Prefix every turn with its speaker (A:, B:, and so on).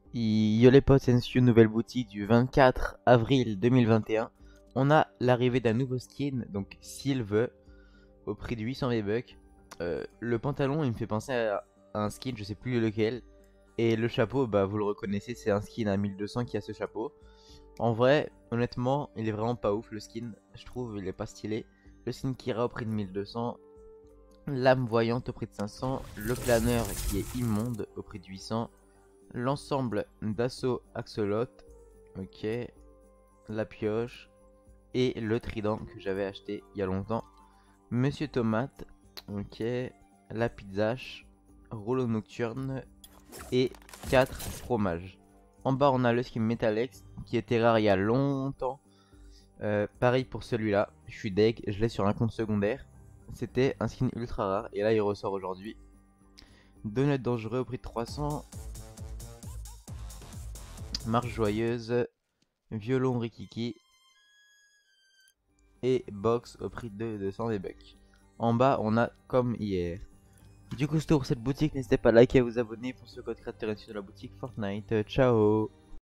A: Yo les potes, c'est une nouvelle boutique du 24 avril 2021. On a l'arrivée d'un nouveau skin, donc Sylve, au prix de 800 V-Bucks. Le pantalon, il me fait penser à un skin, je sais plus lequel. Et le chapeau, bah vous le reconnaissez, c'est un skin à 1200 qui a ce chapeau. En vrai, honnêtement, il est vraiment pas ouf le skin, je trouve, il est pas stylé. Le skin Kira au prix de 1200. Lame voyante au prix de 500. Le planeur qui est immonde au prix de 800. L'ensemble d'assaut axolot, ok, la pioche et le trident que j'avais acheté il y a longtemps. Monsieur Tomate, ok, la pizzache, rouleau nocturne et 4 fromages. En bas on a le skin Metalex qui était rare il y a longtemps. Pareil pour celui-là, je suis deg, je l'ai sur un compte secondaire. C'était un skin ultra rare et là il ressort aujourd'hui. Donut dangereux au prix de 300. Marche joyeuse, violon rikiki et box au prix de 200 V-Bucks. En bas, on a comme hier. Du coup, c'est tout pour cette boutique. N'hésitez pas à liker et à vous abonner pour ce code créateur de la boutique Fortnite. Ciao!